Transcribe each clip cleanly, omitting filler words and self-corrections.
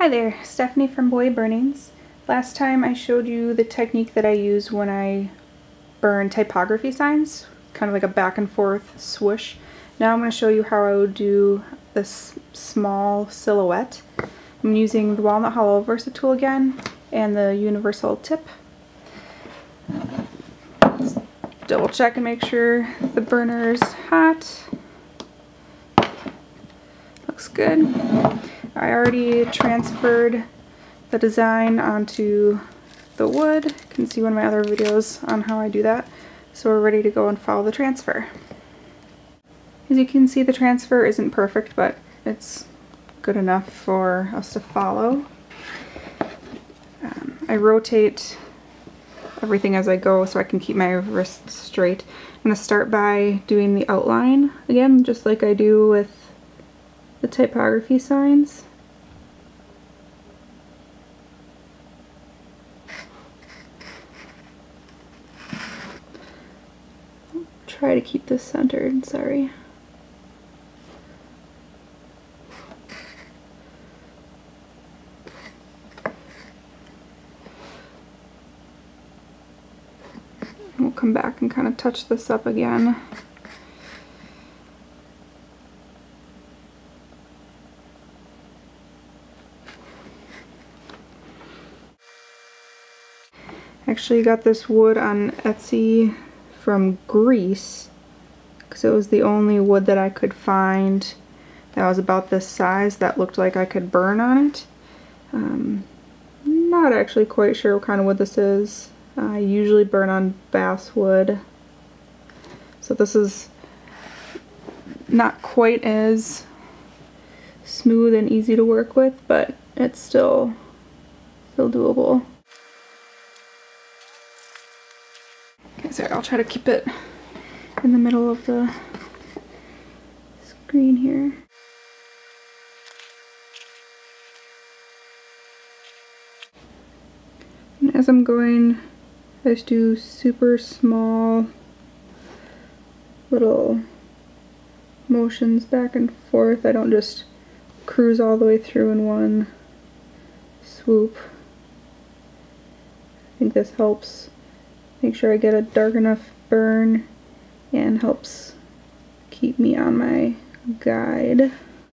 Hi there, Stephanie from Boet Burnings. Last time I showed you the technique that I use when I burn typography signs, kind of like a back and forth swoosh. Now I'm going to show you how I would do this small silhouette. I'm using the Walnut Hollow Versa tool again and the universal tip. Let's double check and make sure the burner is hot. Looks good. I already transferred the design onto the wood. You can see one of my other videos on how I do that. So we're ready to go and follow the transfer. As you can see, the transfer isn't perfect, but it's good enough for us to follow. I rotate everything as I go so I can keep my wrists straight. I'm going to start by doing the outline again, just like I do with the typography signs. Try to keep this centered, sorry. We'll come back and kind of touch this up again. Actually got this wood on Etsy from Greece because it was the only wood that I could find that was about this size that looked like I could burn on it. Not actually quite sure what kind of wood this is. I usually burn on basswood, so this is not quite as smooth and easy to work with, but it's still doable. Okay, so I'll try to keep it in the middle of the screen here. And as I'm going, I just do super small little motions back and forth. I don't just cruise all the way through in one swoop. I think this helps make sure I get a dark enough burn and helps keep me on my guide.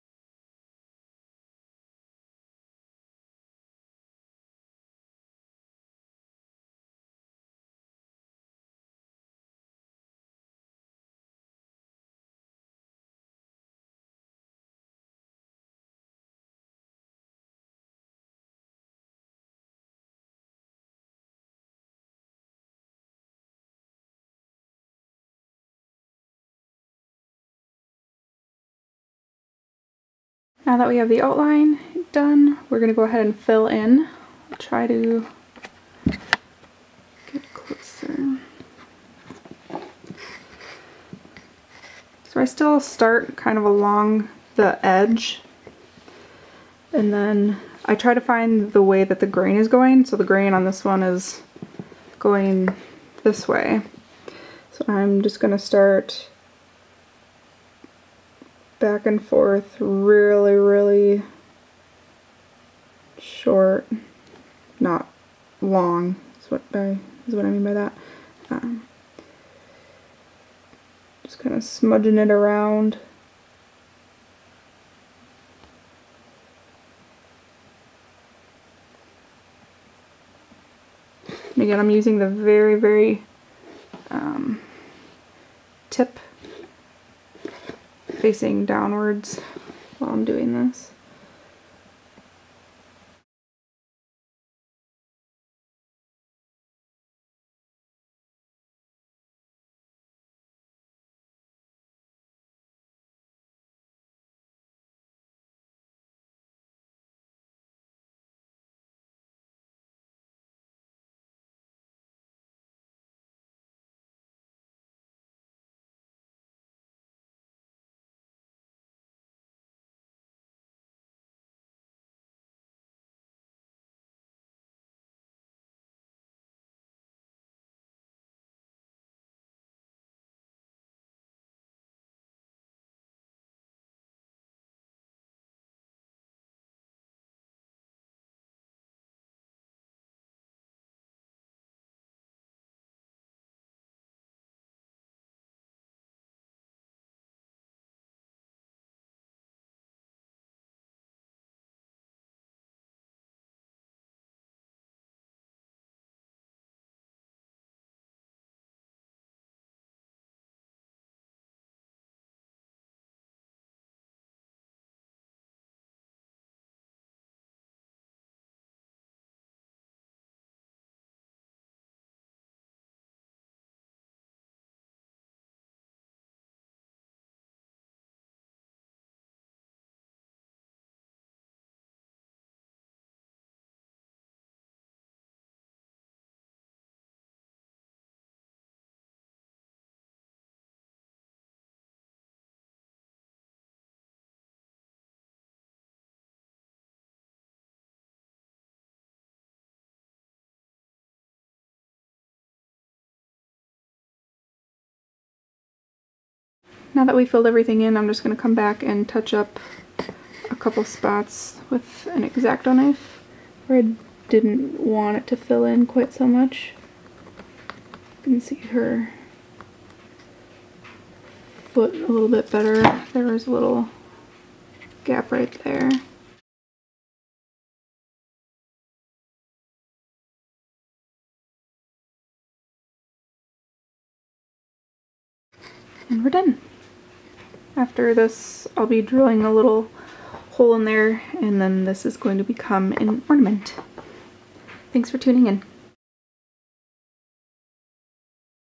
Now that we have the outline done, we're going to go ahead and fill in. I'll try to get closer. So I still start kind of along the edge, and then I try to find the way that the grain is going. So the grain on this one is going this way. So I'm just going to start back and forth really short, not long is what I mean by that. Just kind of smudging it around. And again, I'm using the very tip facing downwards while I'm doing this. now that we filled everything in, I'm just going to come back and touch up a couple spots with an X-Acto knife where I didn't want it to fill in quite so much. You can see her foot a little bit better. There was a little gap right there. And we're done. After this, I'll be drilling a little hole in there, and then this is going to become an ornament. Thanks for tuning in.